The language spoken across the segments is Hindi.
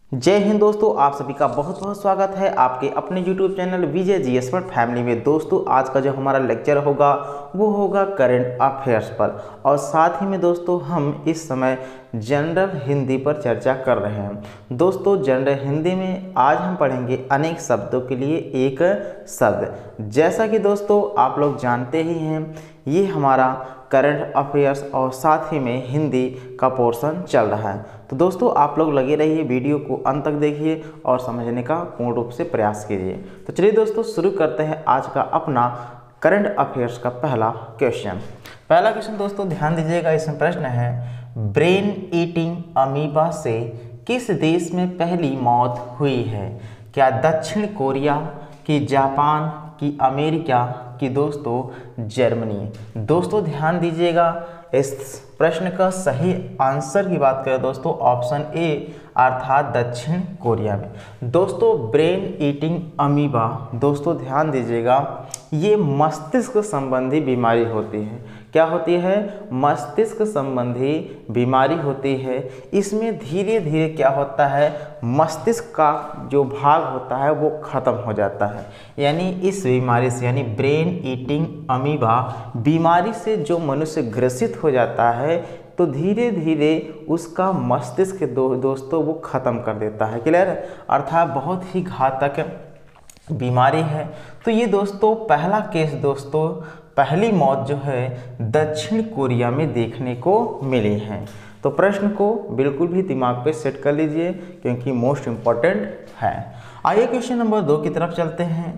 जय हिंद दोस्तों, आप सभी का बहुत बहुत स्वागत है आपके अपने YouTube channel Vijay ji expert family में। दोस्तों आज का जो हमारा लेक्चर होगा वो होगा करंट अफेयर्स पर, और साथ ही में दोस्तों हम इस समय जनरल हिंदी पर चर्चा कर रहे हैं। दोस्तों जनरल हिंदी में आज हम पढ़ेंगे अनेक शब्दों के लिए एक शब्द। जैसा कि दोस्तों आप लोग जानते ही हैं, ये हमारा करंट अफेयर्स और साथ ही में हिंदी का पोर्शन चल रहा है। तो दोस्तों आप लोग लगे रहिए, वीडियो को अंत तक देखिए और समझने का पूर्ण रूप से प्रयास कीजिए। तो चलिए दोस्तों शुरू करते हैं आज का अपना करंट अफेयर्स का पहला क्वेश्चन। पहला क्वेश्चन दोस्तों ध्यान दीजिएगा, इसमें प्रश्न है ब्रेन ईटिंग अमीबा से किस देश में पहली मौत हुई है? क्या दक्षिण कोरिया की, जापान की, अमेरिका की, दोस्तों जर्मनी? दोस्तों ध्यान दीजिएगा, इस प्रश्न का सही आंसर की बात करें दोस्तों ऑप्शन ए अर्थात दक्षिण कोरिया में। दोस्तों ब्रेन ईटिंग अमीबा, दोस्तों ध्यान दीजिएगा, ये मस्तिष्क संबंधी बीमारी होती है। क्या होती है? मस्तिष्क संबंधी बीमारी होती है। इसमें धीरे धीरे क्या होता है, मस्तिष्क का जो भाग होता है वो खत्म हो जाता है। यानी इस बीमारी से, यानी ब्रेन ईटिंग अमीबा बीमारी से जो मनुष्य ग्रसित हो जाता है तो धीरे धीरे उसका मस्तिष्क दोस्तों वो खत्म कर देता है। क्लियर? अर्थात बहुत ही घातक बीमारी है। तो ये दोस्तों पहला केस, दोस्तों पहली मौत जो है दक्षिण कोरिया में देखने को मिली है। तो प्रश्न को बिल्कुल भी दिमाग पे सेट कर लीजिए क्योंकि मोस्ट इम्पॉर्टेंट है। आइए क्वेश्चन नंबर 2 की तरफ चलते हैं।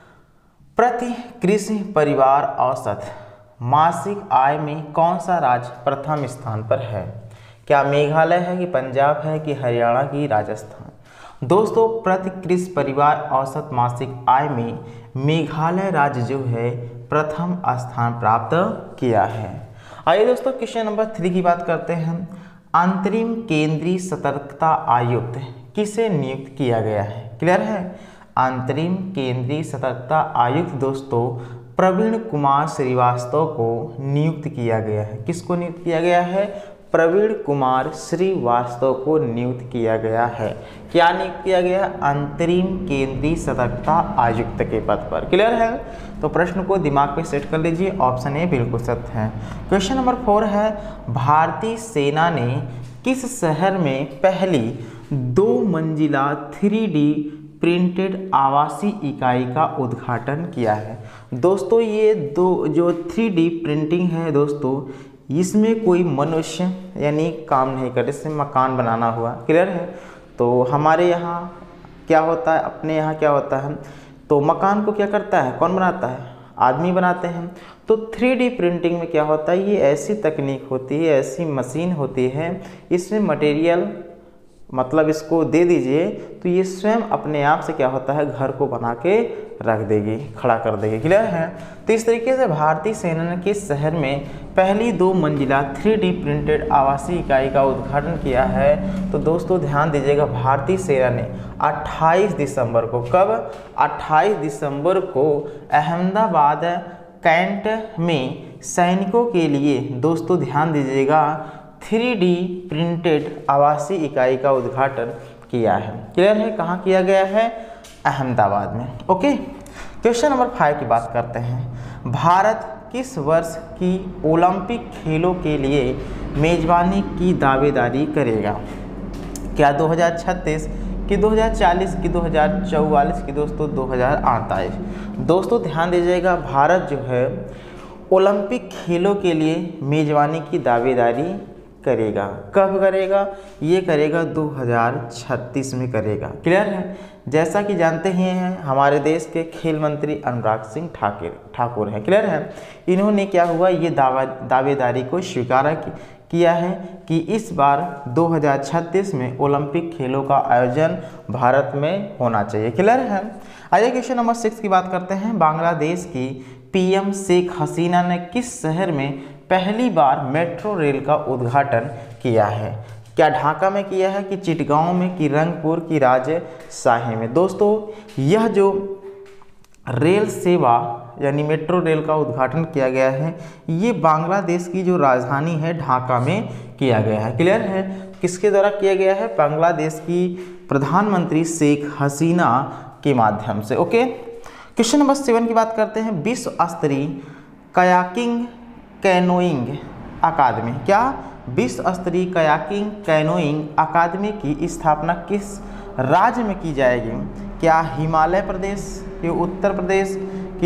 प्रति कृषि परिवार औसत मासिक आय में कौन सा राज्य प्रथम स्थान पर है? क्या मेघालय है कि पंजाब है कि हरियाणा की राजस्थान? दोस्तों प्रति कृषि परिवार औसत मासिक आय में मेघालय राज्य जो है प्रथम स्थान प्राप्त किया है। आइए दोस्तों क्वेश्चन नंबर 3 की बात करते हैं। अंतरिम केंद्रीय सतर्कता आयुक्त किसे नियुक्त किया गया है? क्लियर है? अंतरिम केंद्रीय सतर्कता आयुक्त दोस्तों प्रवीण कुमार श्रीवास्तव को नियुक्त किया गया है। किसको नियुक्त किया गया है? प्रवीण कुमार श्रीवास्तव को नियुक्त किया गया है। क्या नियुक्त किया गया? अंतरिम केंद्रीय सतर्कता आयुक्त के पद पर। क्लियर है? तो प्रश्न को दिमाग पे सेट कर लीजिए, ऑप्शन ए बिल्कुल सत्य है। क्वेश्चन नंबर 4 है भारतीय सेना ने किस शहर में पहली 2 मंजिला 3D प्रिंटेड आवासीय इकाई का उद्घाटन किया है? दोस्तों ये दो जो 3D प्रिंटिंग है दोस्तों, इसमें कोई मनुष्य यानी काम नहीं करे, इसमें मकान बनाना हुआ। क्लियर है? तो हमारे यहाँ क्या होता है, अपने यहाँ क्या होता है, तो मकान को क्या करता है, कौन बनाता है? आदमी बनाते हैं। तो 3D प्रिंटिंग में क्या होता है, ये ऐसी तकनीक होती है, ऐसी मशीन होती है, इसमें मटेरियल मतलब इसको दे दीजिए तो ये स्वयं अपने आप से क्या होता है, घर को बना के रख देगी, खड़ा कर देगी। क्लियर है? तो इस तरीके से भारतीय सेना ने किस शहर में पहली 2 मंजिला 3D प्रिंटेड आवासीय इकाई का उद्घाटन किया है? तो दोस्तों ध्यान दीजिएगा, भारतीय सेना ने 28 दिसंबर को, कब? 28 दिसंबर को अहमदाबाद कैंट में सैनिकों के लिए दोस्तों ध्यान दीजिएगा 3D प्रिंटेड आवासीय इकाई का उद्घाटन किया है। क्लियर है? कहाँ किया गया है? अहमदाबाद में। ओके, क्वेश्चन नंबर 5 की बात करते हैं। भारत किस वर्ष की ओलंपिक खेलों के लिए मेजबानी की दावेदारी करेगा? क्या 2036 की, 2040 की, 2044 की, दोस्तों 2048? दोस्तों ध्यान दीजिएगा, भारत जो है ओलंपिक खेलों के लिए मेजबानी की दावेदारी करेगा। कब करेगा? ये करेगा 2036 में करेगा। क्लियर है? जैसा कि जानते ही हैं हमारे देश के खेल मंत्री अनुराग सिंह ठाकुर हैं। क्लियर है? इन्होंने क्या हुआ, ये दावेदारी को स्वीकार किया है कि इस बार 2036 में ओलंपिक खेलों का आयोजन भारत में होना चाहिए। क्लियर है? आइए क्वेश्चन नंबर 6 की बात करते हैं। बांग्लादेश की PM शेख हसीना ने किस शहर में पहली बार मेट्रो रेल का उद्घाटन किया है? क्या ढाका में किया है कि चिटगांव में कि रंगपुर की राजशाही में? दोस्तों यह जो रेल सेवा यानी मेट्रो रेल का उद्घाटन किया गया है। ये बांग्लादेश की जो राजधानी है ढाका में किया गया है। क्लियर है? किसके द्वारा किया गया है? बांग्लादेश की प्रधानमंत्री शेख हसीना के माध्यम से। ओके, क्वेश्चन नंबर 7 की बात करते हैं। विश्व स्तरीय कयाकिंग कैनोइंग अकादमी, क्या विश्व स्तरीय कयाकिंग कैनोइंग अकादमी की स्थापना किस राज्य में की जाएगी? क्या हिमालय प्रदेश, कि उत्तर प्रदेश, कि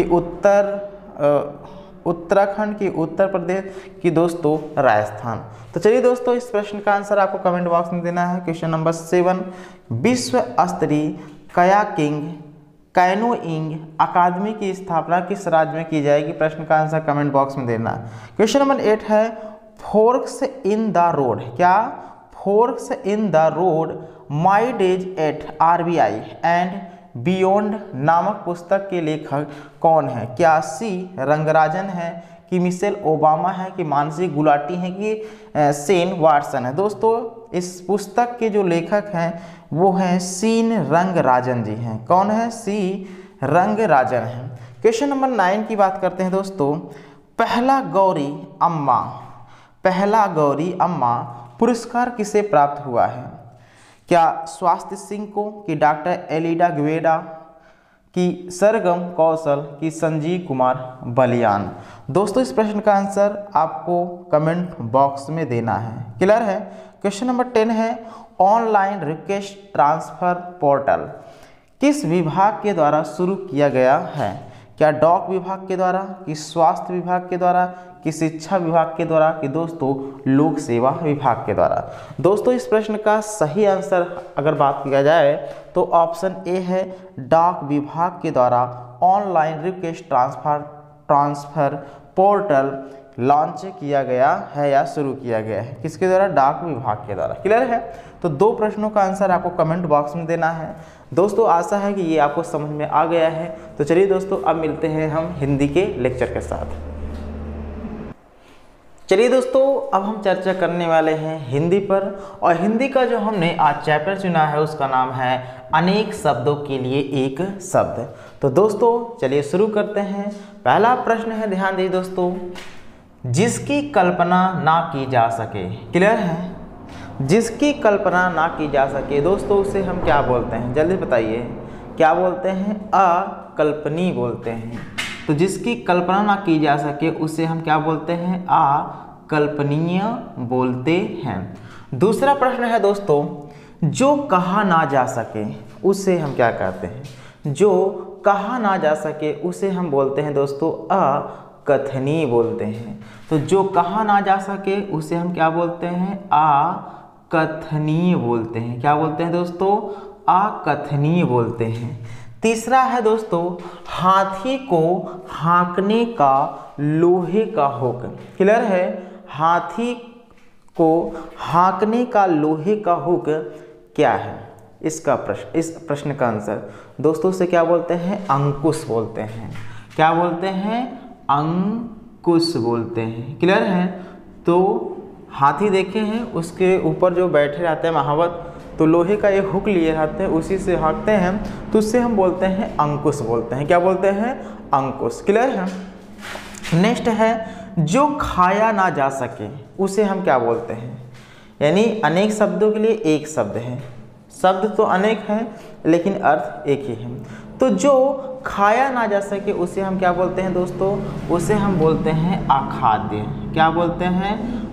उत्तराखंड, की उत्तर प्रदेश, की दोस्तों राजस्थान? तो चलिए दोस्तों, इस प्रश्न का आंसर आपको कमेंट बॉक्स में देना है। क्वेश्चन नंबर 7, विश्व स्तरीय कयाकिंग कैनोइंग अकादमी की स्थापना किस राज्य में की जाएगी? प्रश्न का आंसर कमेंट बॉक्स में देना है। क्वेश्चन नंबर 8 है फोर्क्स इन द रोड, क्या forks in the road my days at RBI and beyond नामक पुस्तक के लेखक कौन है? क्या सी रंगराजन है, कि मिशेल ओबामा है, कि मानसी गुलाटी है, कि सेन वाटसन है? दोस्तों, इस पुस्तक के जो लेखक हैं वो हैं सीन रंगराजन जी हैं। कौन है? सी रंगराजन हैं। क्वेश्चन नंबर 9 की बात करते हैं दोस्तों। पहला गौरी अम्मा पुरस्कार किसे प्राप्त हुआ है? क्या स्वास्थ्य सिंह को, कि डॉक्टर एलिडा ग्वेडा, कि सरगम कौशल, कि संजीव कुमार बलियान? दोस्तों, इस प्रश्न का आंसर आपको कमेंट बॉक्स में देना है। क्लियर है? क्वेश्चन नंबर 10 है ऑनलाइन रिक्वेस्ट ट्रांसफर पोर्टल किस विभाग के द्वारा शुरू किया गया है? क्या डाक विभाग के द्वारा, कि स्वास्थ्य विभाग के द्वारा, कि शिक्षा विभाग के द्वारा, कि दोस्तों लोक सेवा विभाग के द्वारा? दोस्तों, इस प्रश्न का सही आंसर अगर बात किया जाए तो ऑप्शन ए है, डाक विभाग के द्वारा online request transfer portal launch किया गया है या शुरू किया गया है। किसके द्वारा? डाक विभाग के द्वारा। क्लियर है? तो 2 प्रश्नों का आंसर आपको कमेंट बॉक्स में देना है। दोस्तों, आशा है कि ये आपको समझ में आ गया है। तो चलिए दोस्तों, अब मिलते हैं हम हिंदी के लेक्चर के साथ। चलिए दोस्तों, अब हम चर्चा करने वाले हैं हिंदी पर, और हिंदी का जो हमने आज चैप्टर चुना है उसका नाम है अनेक शब्दों के लिए एक शब्द। तो दोस्तों चलिए शुरू करते हैं। पहला प्रश्न है, ध्यान दीजिए दोस्तों, जिसकी कल्पना ना की जा सके। क्लियर है? जिसकी कल्पना ना की जा सके दोस्तों, उसे हम क्या बोलते हैं? जल्दी बताइए, क्या बोलते हैं? अकल्पनीय बोलते हैं। तो जिसकी कल्पना ना की जा सके उसे हम क्या बोलते हैं? अकल्पनीय बोलते हैं। दूसरा प्रश्न है दोस्तों, जो कहा ना जा सके उसे हम क्या कहते हैं? जो कहा ना जा सके उसे हम बोलते हैं दोस्तों अकथनीय बोलते हैं। तो जो कहा ना जा सके उसे हम क्या बोलते हैं? अकथनीय बोलते हैं। क्या बोलते हैं दोस्तों? अकथनीय बोलते हैं। तीसरा है दोस्तों, हाथी को हाँकने का लोहे का हुक। क्लियर है? हाथी को हाँकने का लोहे का हुक क्या है? इस प्रश्न का आंसर दोस्तों से क्या बोलते हैं? अंकुश बोलते हैं। क्या बोलते हैं? अंकुश बोलते हैं। क्लियर है? तो हाथी देखे हैं, उसके ऊपर जो बैठे रहते हैं महावत, तो लोहे का ये हुक लिए रहते हैं, उसी से हाँकते हैं, तो उससे हम बोलते हैं अंकुश बोलते हैं। क्या बोलते हैं? अंकुश। क्लियर है? नेक्स्ट है, जो खाया ना जा सके उसे हम क्या बोलते हैं? यानी अनेक शब्दों के लिए एक शब्द है, शब्द तो अनेक हैं लेकिन अर्थ एक ही है। तो जो खाया ना जा सके उसे हम क्या बोलते हैं दोस्तों? उसे हम बोलते हैं अखाद्य। क्या बोलते हैं?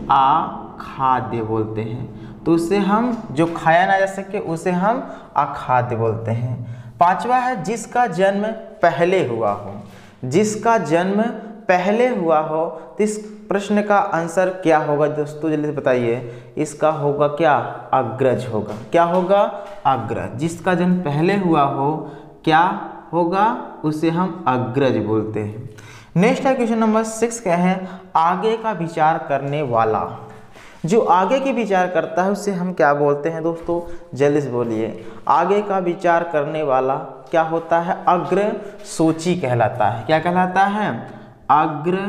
अखाद्य बोलते हैं। तो उसे हम, जो खाया ना जा सके उसे हम अखाद्य बोलते हैं। पांचवा है, जिसका जन्म पहले हुआ हो। जिसका जन्म पहले हुआ हो, तो इस प्रश्न का आंसर क्या होगा दोस्तों? जल्दी से बताइए। इसका होगा क्या? अग्रज होगा। क्या होगा? अग्रज। जिसका जन्म पहले हुआ हो क्या होगा? उसे हम अग्रज बोलते हैं। नेक्स्ट है क्वेश्चन नंबर 6 क्या है? आगे का विचार करने वाला। जो आगे की विचार करता है उसे हम क्या बोलते हैं दोस्तों? जल्दी से बोलिए। आगे का विचार करने वाला क्या होता है? अग्र सोची कहलाता है। क्या कहलाता है? अग्र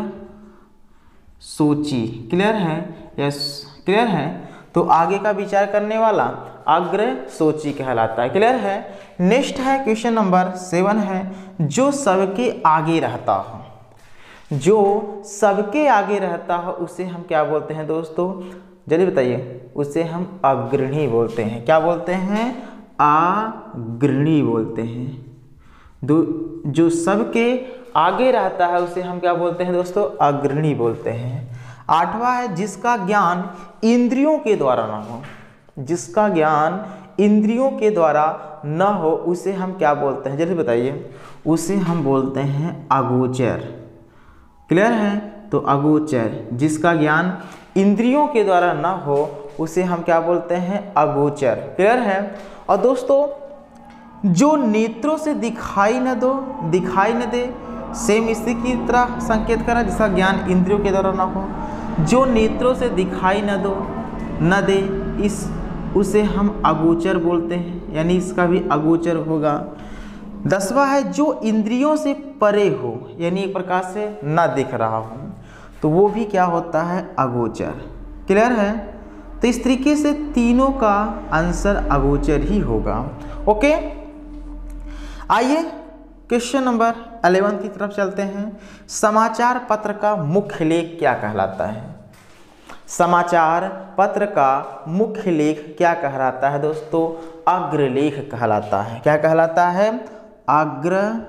सोची। क्लियर है? यस, क्लियर है? तो आगे का विचार करने वाला अग्रसूची कहलाता है। क्लियर है। नेक्स्ट है क्वेश्चन नंबर 7 है, जो सबके आगे रहता हो, जो सबके आगे रहता हो उसे हम क्या बोलते हैं दोस्तों, जल्दी बताइए। उसे हम अग्रणी बोलते हैं। क्या बोलते हैं, अग्रणी बोलते हैं। जो सबके आगे रहता है उसे हम क्या बोलते हैं दोस्तों, अग्रणी बोलते हैं। 8वां है, जिसका ज्ञान इंद्रियों के द्वारा ना हो, जिसका ज्ञान इंद्रियों के द्वारा न हो उसे हम क्या बोलते हैं, जल्दी बताइए। उसे हम बोलते हैं अगोचर। क्लियर है। तो अगोचर, जिसका ज्ञान इंद्रियों के द्वारा न हो उसे हम क्या बोलते हैं, अगोचर। क्लियर है। और दोस्तों, जो नेत्रों से दिखाई न दे, सेम इसी की तरह संकेत करा, जिसका ज्ञान इंद्रियों के द्वारा न हो। जो नेत्रों से दिखाई न दे, उसे हम अगोचर बोलते हैं, यानी इसका भी अगोचर होगा। 10वां है, जो इंद्रियों से परे हो, यानी एक प्रकार से न दिख रहा हो, तो वो भी क्या होता है, अगोचर। क्लियर है। तो इस तरीके से तीनों का आंसर अगोचर ही होगा। ओके, आइए क्वेश्चन नंबर 11 की तरफ चलते हैं। समाचार पत्र का मुख्य लेख क्या कहलाता है, समाचार पत्र का मुख्य लेख क्या कहलाता है दोस्तों, अग्रलेख कहलाता है। क्या कहलाता है, अग्रलेख।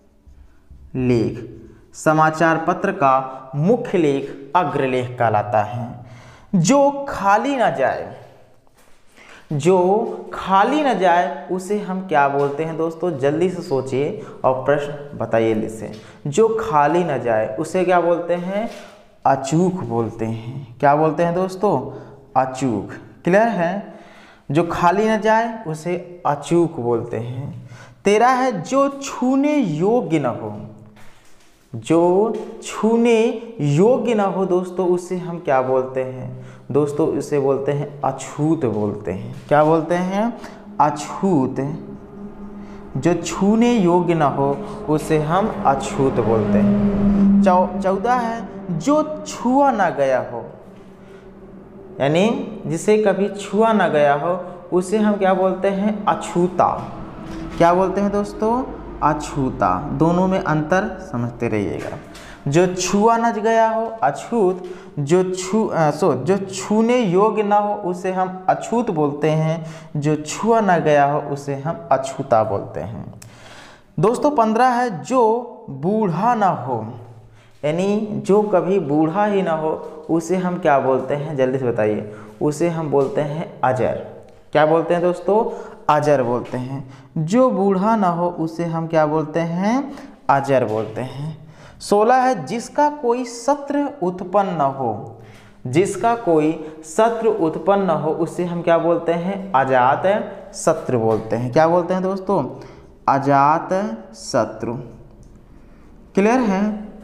समाचार पत्र का मुख्य लेख अग्रलेख कहलाता है। जो खाली न जाए, जो खाली न जाए उसे हम क्या बोलते हैं दोस्तों, जल्दी से सोचिए और प्रश्न बताइए इसे। जो खाली न जाए उसे क्या बोलते हैं, अचूक बोलते हैं। क्या बोलते हैं दोस्तों, अचूक। क्लियर है। जो खाली न जाए उसे अचूक बोलते हैं। 13 है, जो छूने योग्य न हो, जो छूने योग्य न हो दोस्तों उसे हम क्या बोलते हैं दोस्तों, उसे बोलते हैं अछूत बोलते हैं। क्या बोलते हैं, अछूत। जो छूने योग्य न हो उसे हम अछूत बोलते हैं। 14 है, जो छुआ ना गया हो, यानी जिसे कभी छुआ ना गया हो उसे हम क्या बोलते हैं, अछूता। क्या बोलते हैं दोस्तों, अछूता। दोनों में अंतर समझते रहिएगा। जो छुआ न गया हो अछूत, जो छूने योग्य ना हो उसे हम अछूत बोलते हैं, जो छुआ न गया हो उसे हम अछूता बोलते हैं। दोस्तों 15 है, जो बूढ़ा ना हो, यानी जो कभी बूढ़ा ही ना हो उसे हम क्या बोलते हैं, जल्दी से बताइए। उसे हम बोलते हैं अजर। क्या बोलते हैं दोस्तों, अजर बोलते हैं। जो बूढ़ा ना हो उसे हम क्या बोलते हैं, अजर बोलते हैं। 16 है, जिसका कोई शत्रु उत्पन्न न हो, जिसका कोई शत्रु उत्पन्न न हो उसे हम क्या बोलते हैं, अजात शत्रु बोलते हैं। क्या बोलते हैं दोस्तों, अजात शत्रु। क्लियर है।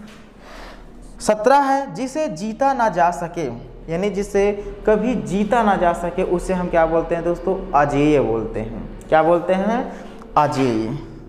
17 है, जिसे जीता ना जा सके, यानी जिसे कभी जीता ना जा सके उसे हम क्या बोलते हैं दोस्तों, अजेय बोलते हैं। क्या बोलते हैं, अजेय।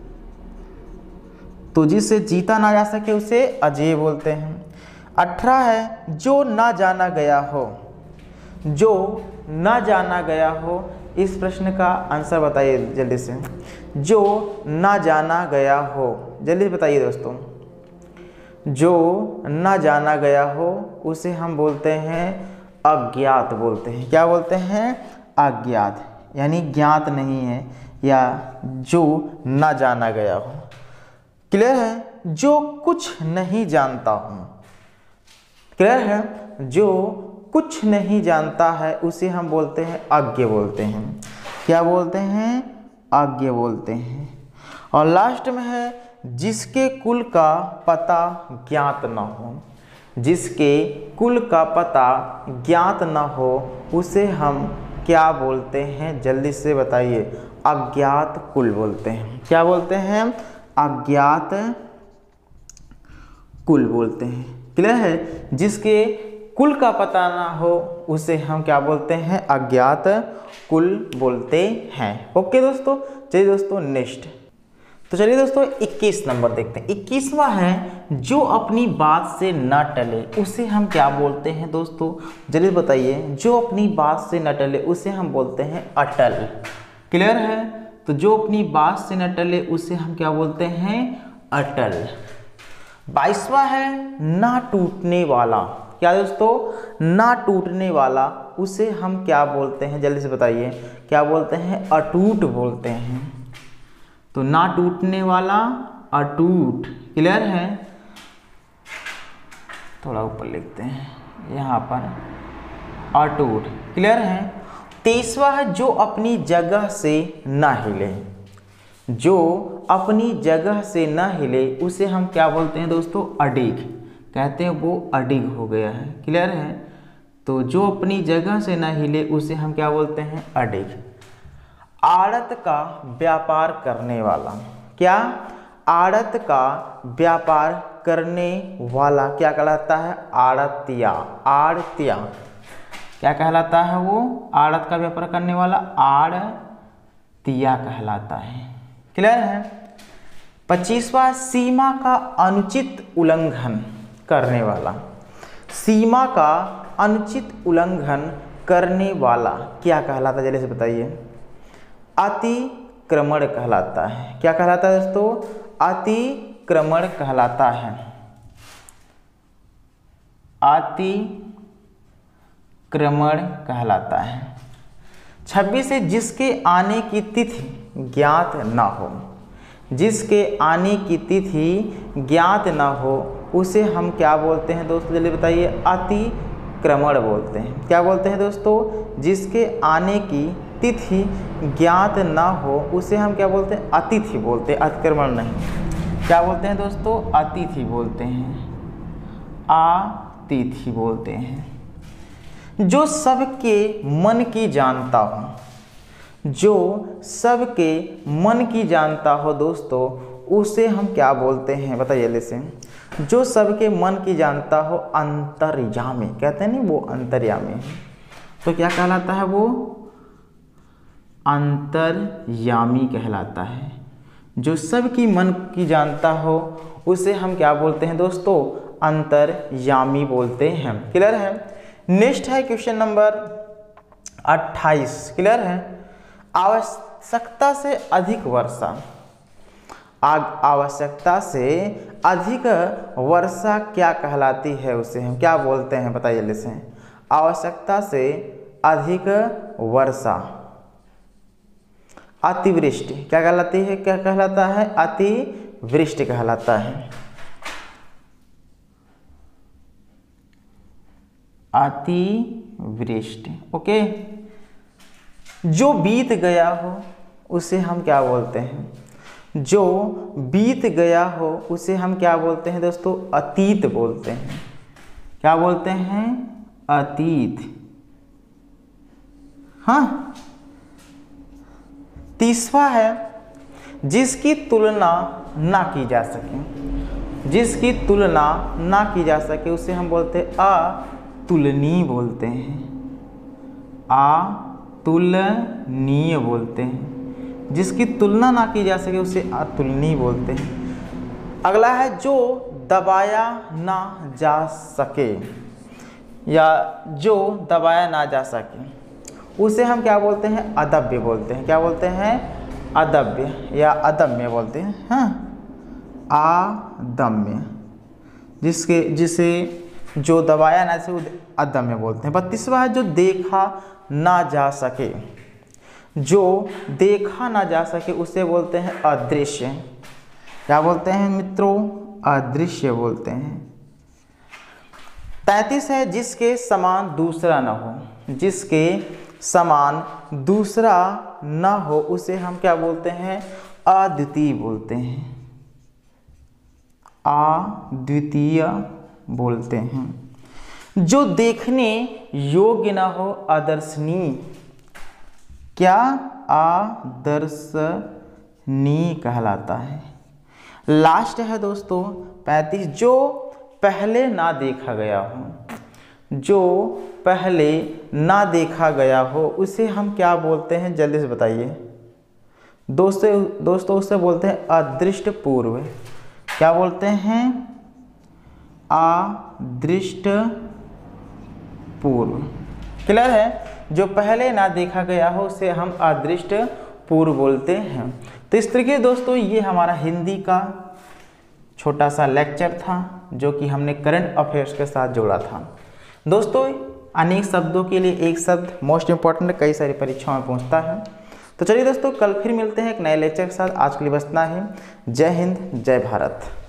तो जिसे जीता ना जा सके उसे अजेय बोलते हैं। 18 है, जो ना जाना गया हो, जो ना जाना गया हो। इस प्रश्न का आंसर बताइए जल्दी से। जो ना जाना गया हो, जल्दी बताइए दोस्तों। जो ना जाना गया हो उसे हम बोलते हैं अज्ञात बोलते हैं। क्या बोलते हैं, अज्ञात, यानी ज्ञात नहीं है या जो ना जाना गया हो। क्लियर है। जो कुछ नहीं जानता हूँ, क्लियर है। जो कुछ नहीं जानता है उसे हम बोलते हैं अज्ञ बोलते हैं। क्या बोलते हैं, अज्ञ बोलते हैं। और लास्ट में है, जिसके कुल का पता ज्ञात न हो, जिसके कुल का पता ज्ञात न हो उसे हम क्या बोलते हैं, जल्दी से बताइए। अज्ञात कुल बोलते हैं। क्या बोलते हैं, अज्ञात कुल बोलते हैं। क्लियर है। जिसके कुल का पता ना हो उसे हम क्या बोलते हैं, अज्ञात कुल बोलते हैं। ओके दोस्तों, चलिए दोस्तों नेक्स्ट तो चलिए दोस्तों 21 नंबर देखते हैं। 21वां है जो अपनी बात से न टले उसे हम क्या बोलते हैं दोस्तों, जल्दी बताइए। जो अपनी बात से न टले उसे हम बोलते हैं अटल। क्लियर है? तो जो अपनी बात से न टले उसे हम क्या बोलते हैं, अटल। 22वां है ना टूटने वाला। क्या दोस्तों, ना टूटने वाला उसे हम क्या बोलते हैं, जल्दी से बताइए। क्या बोलते हैं, अटूट बोलते हैं। तो ना टूटने वाला अटूट। क्लियर है? थोड़ा ऊपर लिखते हैं यहाँ पर, अटूट। क्लियर है? 23वां है जो अपनी जगह से ना हिले। जो अपनी जगह से ना हिले उसे हम क्या बोलते हैं दोस्तों, अडिग। कहते हैं वो अडिग हो गया है। क्लियर है? तो जो अपनी जगह से ना हिले उसे हम क्या बोलते हैं, अडिग। आड़त का व्यापार करने वाला। क्या? आड़त का व्यापार करने वाला क्या कहलाता है, आड़तिया। आड़तिया क्या कहलाता है, वो आड़त का व्यापार करने वाला आड़तिया कहलाता है। क्लियर है? 25वां सीमा का अनुचित उल्लंघन करने वाला। सीमा का अनुचित उल्लंघन करने वाला क्या कहलाता है, जल्दी से बताइए। अतिक्रमण कहलाता है। क्या कहलाता है दोस्तों, अतिक्रमण कहलाता है। अतिक्रमण कहलाता है। 26 है जिसके आने की तिथि ज्ञात ना हो। जिसके आने की तिथि ज्ञात ना हो उसे हम क्या बोलते हैं दोस्तों, जल्दी बताइए। अतिक्रमण बोलते हैं। क्या बोलते हैं दोस्तों, जिसके आने की तिथि ज्ञात ना हो उसे हम क्या बोलते हैं, अतिथि बोलते हैं, अतिक्रमण नहीं। क्या बोलते हैं दोस्तों, अतिथि बोलते हैं, अतिथि बोलते हैं। जो सबके मन की जानता हो। जो सबके मन की जानता हो दोस्तों उसे हम क्या बोलते हैं, बताइए जल्दी से। जो सबके मन की जानता हो, अंतर्यामी। कहते हैं नहीं, वो अंतर्यामी। तो क्या कहलाता है, वो अंतर्यामी कहलाता है। जो सबकी मन की जानता हो उसे हम क्या बोलते हैं दोस्तों, अंतर्यामी बोलते हैं। क्लियर है? नेक्स्ट है क्वेश्चन नंबर 28। क्लियर है? आवश्यकता से अधिक वर्षा। आवश्यकता से अधिक वर्षा क्या कहलाती है, उसे हम क्या बोलते हैं, बताइए जल्दी से। आवश्यकता से अधिक वर्षा अतिवृष्टि क्या कहलाती है, क्या कहलाता है, अतिवृष्टि कहलाता है। अतिवृष्टि। ओके। जो बीत गया हो उसे हम क्या बोलते हैं, जो बीत गया हो उसे हम क्या बोलते हैं दोस्तों, अतीत बोलते हैं। क्या बोलते हैं, अतीत। हाँ। 30वां है जिसकी तुलना ना की जा सके। जिसकी तुलना ना की जा सके उसे हम बोलते हैं अतुलनीय बोलते हैं। अतुलनीय बोलते हैं। जिसकी तुलना ना की जा सके उसे अतुलनीय बोलते हैं। अगला है जो दबाया ना जा सके या जो दबाया ना जा सके उसे हम क्या बोलते हैं, अदम्य बोलते हैं। क्या बोलते हैं, अदम्य या अदम्य बोलते हैं। हाँ, अदम्य। जिसे जो दबाया ना से अदम्य बोलते हैं। 32वां है जो देखा ना जा सके। जो देखा ना जा सके उसे बोलते हैं अदृश्य। क्या बोलते हैं मित्रों, अदृश्य बोलते हैं। 33 है जिसके समान दूसरा न हो। जिसके समान दूसरा न हो उसे हम क्या बोलते हैं, अद्वितीय बोलते हैं। अद्वितीय बोलते हैं। जो देखने योग्य न हो, अदर्शनीय। क्या, अदर्शनीय कहलाता है। लास्ट है दोस्तों 35 जो पहले ना देखा गया हो। जो पहले ना देखा गया हो उसे हम क्या बोलते हैं, जल्दी से बताइए। दोस्तों उससे बोलते हैं अदृष्ट पूर्व। क्या बोलते हैं? अदृष्ट पूर्व। क्लियर है? जो पहले ना देखा गया हो उसे हम अदृष्ट पूर्व बोलते हैं। तो इस तरीके दोस्तों ये हमारा हिंदी का छोटा सा लेक्चर था जो कि हमने करंट अफेयर्स के साथ जोड़ा था। दोस्तों अनेक शब्दों के लिए एक शब्द मोस्ट इंपॉर्टेंट कई सारी परीक्षाओं में पहुंचता है। तो चलिए दोस्तों कल फिर मिलते हैं एक नए लेक्चर के साथ। आज के लिए बस इतना ही। जय हिंद, जय भारत।